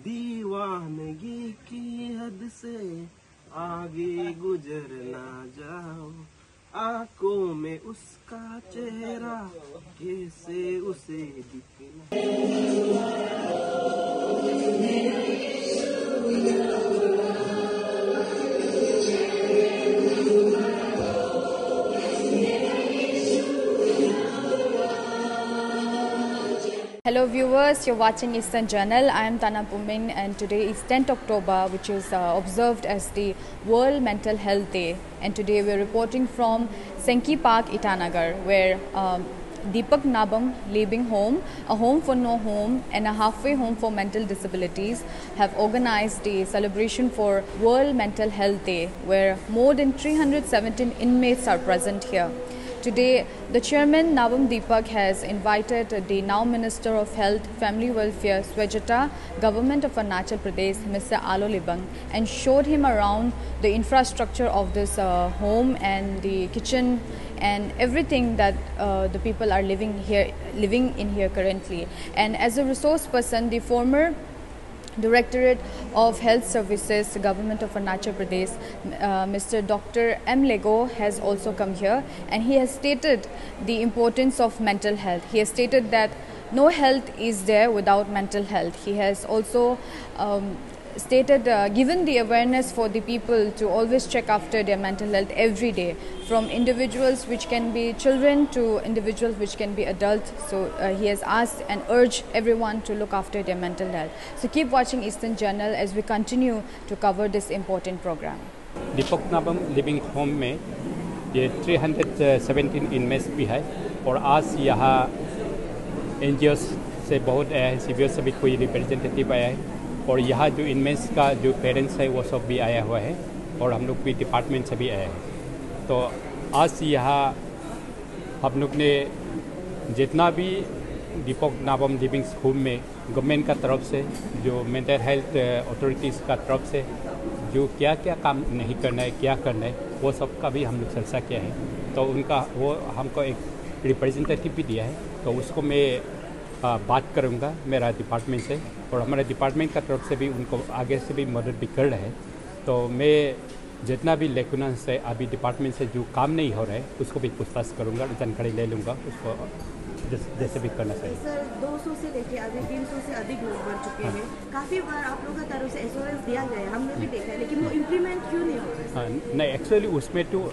दीवानगी की हद से आगे गुजर ना जाओ, आंखों में उसका चेहरा कैसे उसे दिखना। Hello viewers, you're watching Eastern Journal. I am Tana Pumin and today is 10th October, which is observed as the World Mental Health Day. And today we're reporting from Senki Park, Itanagar, where Deepak Nabam Living Home, a home for no home and a halfway home for mental disabilities have organized a celebration for World Mental Health Day, where more than 317 inmates are present here. Today, the chairman Nabam Deepak has invited the now Minister of Health, Family Welfare, Swajata, Government of Arunachal Pradesh, Mr. Alo Libang, and showed him around the infrastructure of this home and the kitchen and everything that the people are living in here currently. And as a resource person, the former Directorate of Health Services, Government of Arunachal Pradesh, Mr. Dr. M. Lego has also come here, and he has stated the importance of mental health. He has stated that no health is there without mental health. He has also stated, given the awareness for the people to always check after their mental health every day, from individuals which can be children to individuals which can be adults. So he has asked and urged everyone to look after their mental health. So keep watching Eastern Journal as we continue to cover this important program. Deepak Nabam living home में ये 317 inmates भी है और आज यहाँ NGO से बहुत आया है, CBO से भी कोई रिप्रेजेंटेटिव आया है और यहाँ जो इनमेट्स का जो पेरेंट्स है वो सब भी आया हुआ है और हम लोग भी डिपार्टमेंट से भी आए हैं। तो आज यहाँ हम लोग ने जितना भी दीपक नाबम लिविंग होम में गवर्नमेंट का तरफ से जो मेंटल हेल्थ अथॉरिटीज़ का तरफ से जो क्या क्या काम नहीं करना है, क्या करना है, वो सब का भी हम लोग चर्चा किया है। तो उनका वो हमको एक रिप्रेजेंटेटिव भी दिया है, तो उसको मैं बात करूंगा मेरा डिपार्टमेंट से और हमारे डिपार्टमेंट का तरफ से भी उनको आगे से भी मदद भी कर रहे हैं। तो मैं जितना भी लेकुनास है अभी डिपार्टमेंट से जो काम नहीं हो रहा है उसको भी पूछताछ करूंगा, जानकारी ले लूँगा, उसको जैसे भी करना चाहिए। सर 200 से लेके अभी 300 से अधिक लोग बढ़ चुके हैं। काफ़ी बार आप लोगों का तरफ से एश्योरेंस दिया गया है, हमने भी देखा है, लेकिन वो इम्प्लीमेंट क्यों नहीं हो रहा है? नहीं, एक्चुअली उसमें तो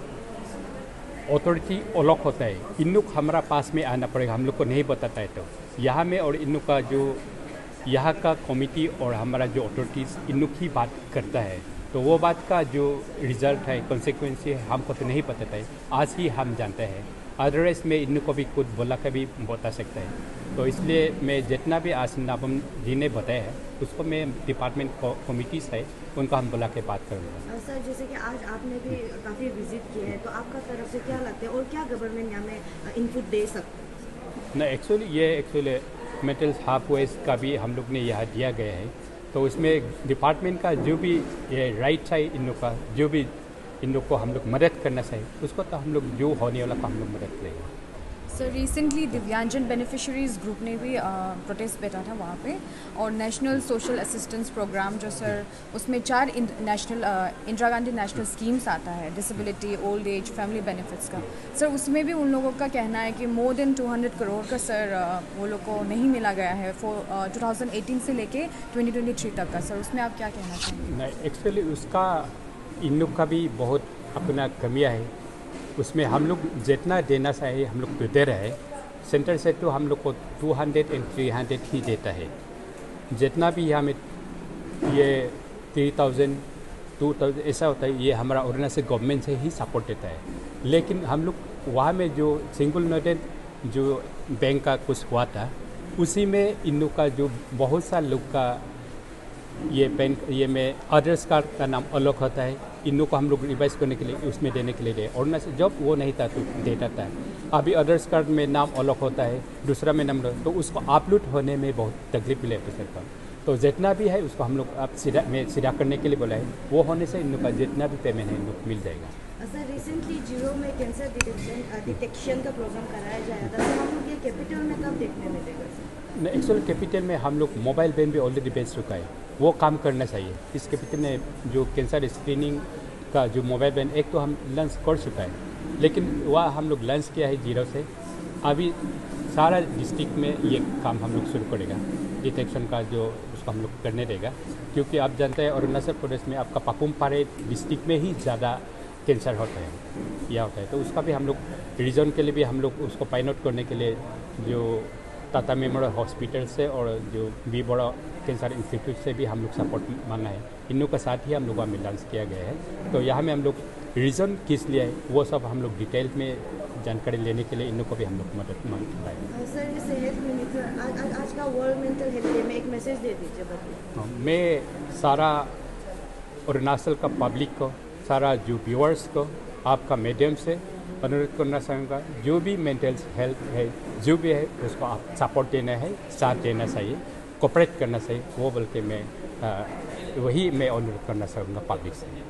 अथॉरिटी अलग होता है, इन लोग हमारा पास में आना पड़ेगा, हम लोग को नहीं बताता है। तो यहाँ में और इन लोग का जो यहाँ का कमिटी और हमारा जो अथॉरिटीज़ इन लोग ही बात करता है, तो वो बात का जो रिजल्ट है, कॉन्सिक्वेंस है, हमको तो नहीं पता है, आज ही हम जानते हैं। अदरवाइज में इन को भी खुद बोला के भी बता सकता है। तो इसलिए मैं जितना भी आज नाबम जी ने बताया है उसको मैं डिपार्टमेंट कमिटीज़ है उनको हम बुला के बात करूँगा। सर जैसे कि आज आपने भी काफ़ी विजिट किए हैं, तो आपका तरफ से क्या लगता है और क्या गवर्नमेंट यहाँ में इनपुट दे सकते हैं? नहीं, एक्चुअली मेंटल हाफवेज का भी हम लोग ने यहाँ दिया गया है, तो उसमें डिपार्टमेंट का जो भी ये राइट है इन लोग का, जो भी इन लोग को हम लोग मदद करना चाहिए उसको तो हम लोग जो होने वाला का हम लोग मदद करेंगे। सर रिसेंटली दिव्यांजन बेनिफिशरीज ग्रुप ने भी प्रोटेस्ट बैठा था वहाँ पे, और नेशनल सोशल असिस्टेंस प्रोग्राम जो सर उसमें 4 national Indira Gandhi national schemes आता है, disability, old age, family benefits का। सर उसमें भी उन लोगों का कहना है कि मोर देन 200 करोड़ का सर वो लोग को नहीं मिला गया है फॉर 2018 से लेके 2023 तक का। सर उसमें आप क्या कहना चाहेंगे? नहीं, एक्चुअली उसका इन लोग का भी बहुत अपना कमियाँ है, उसमें हम लोग जितना देना चाहिए हम लोग तो दे रहे हैं। सेंटर से तो हम लोग को 200 और 300 ही देता है, जितना भी हमें ये 3000 2000 ऐसा होता है, ये हमारा अरुणाचल गवर्नमेंट से ही सपोर्ट देता है। लेकिन हम लोग वहाँ में जो सिंगल नोटेड जो बैंक का कुछ हुआ था उसी में इन लोग का जो बहुत सा लोग का ये बैंक ये में अदर्स कार्ड का नाम अलग होता है, इन लोग को हम लोग रिवाइज करने के लिए उसमें देने के लिए दे, और न जब वो नहीं था तो देता था। अभी अदर्स कार्ड में नाम अलग होता है, दूसरा में नाम, तो उसको अपलोड होने में बहुत तकलीफ मिले ऑफिसर का। तो जितना भी है उसको हम लोग अब सीधा करने के लिए बोला है, वो होने से इन लोग का जितना भी पेमेंट है इन लोग मिल जाएगा। सर रिसेंटली जीरो में कैंसर डिटेक्शन का प्रोग्राम कराया जाएगा, तो हम लोग ये कैपिटल में कब देखने मिलेगा सर? एक्चुअल कैपिटल में हम लोग मोबाइल वैन भी ऑलरेडी बेच चुका है, वो काम करना चाहिए। इस कैपिटल में जो कैंसर स्क्रीनिंग का जो मोबाइल वैन एक तो हम लॉन्च कर चुका है, लेकिन वह हम लोग लॉन्च किया है जीरो से। अभी सारा डिस्ट्रिक्ट में ये काम हम लोग शुरू करेगा, डिटेक्शन का जो उसको हम लोग करने देगा, क्योंकि आप जानते हैं अरुणाचल प्रदेश में आपका पापुम पारे डिस्ट्रिक्ट में ही ज़्यादा कैंसर होता है, यह होता है। तो उसका भी हम लोग रीजन के लिए भी हम लोग उसको पाइलट करने के लिए जो टाटा मेमोरियल हॉस्पिटल से और जो बी बड़ा कैंसर इंस्टीट्यूट से भी हम लोग सपोर्ट मांगा है। इन लोग के साथ ही हम लोग में लॉन्च किया गया है। तो यहाँ में हम लोग रीज़न किस लिए है वो सब हम लोग डिटेल में जानकारी लेने के लिए इन लोग को भी हम लोग मदद मांग रहे हैं। सर ये सेहत मिनिस्टर आज का वर्ल्ड मेंटल हेल्थ डे में एक मैसेज दे दीजिए बताइए। मैं सारा अरुणाचल का पब्लिक को, सारा जो व्यूअर्स को आपका मीडियम से अनुरोध करना चाहूँगा, जो भी मेंटल हेल्थ है जो भी है उसको आप सपोर्ट देना है, साथ देना चाहिए, कोऑपरेट करना चाहिए, वो बोल के मैं वही मैं अनुरोध करना चाहूँगा पब्लिक से।